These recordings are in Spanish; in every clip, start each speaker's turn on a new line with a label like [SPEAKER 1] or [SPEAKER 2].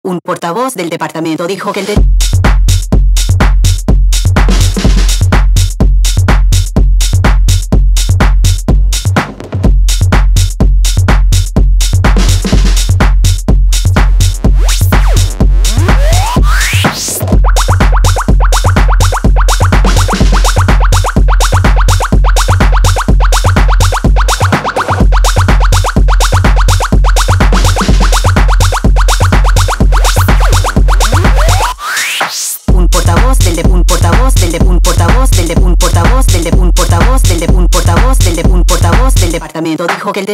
[SPEAKER 1] Un portavoz del departamento dijo que el departamento dijo que el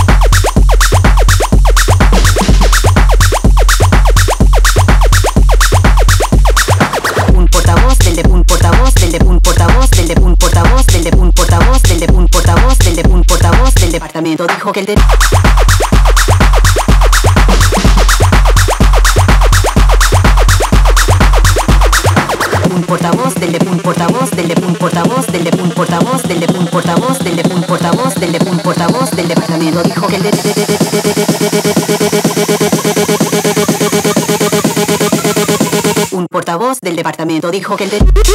[SPEAKER 1] un portavoz del departamento dijo que el departamento dijo que un portavoz del departamento dijo que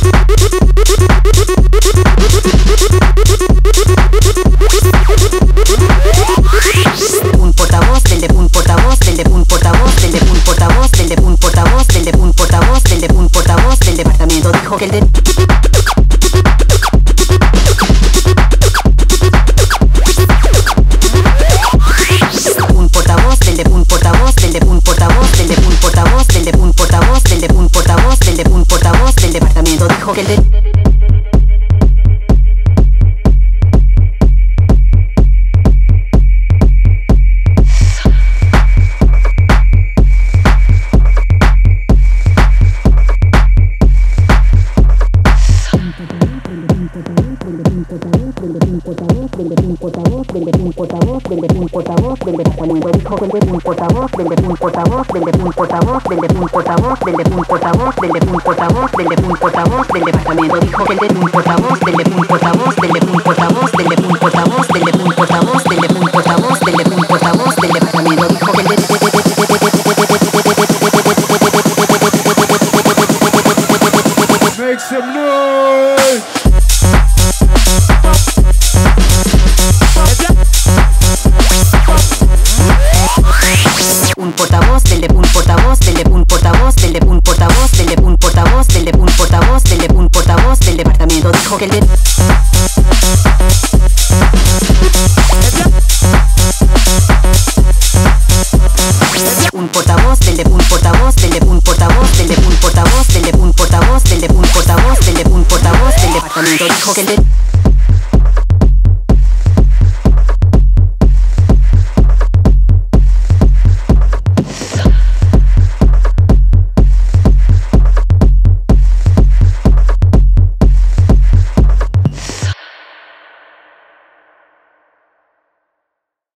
[SPEAKER 2] Make some noise!
[SPEAKER 1] Un portavoz del departamento dijo que el departamento dijo que el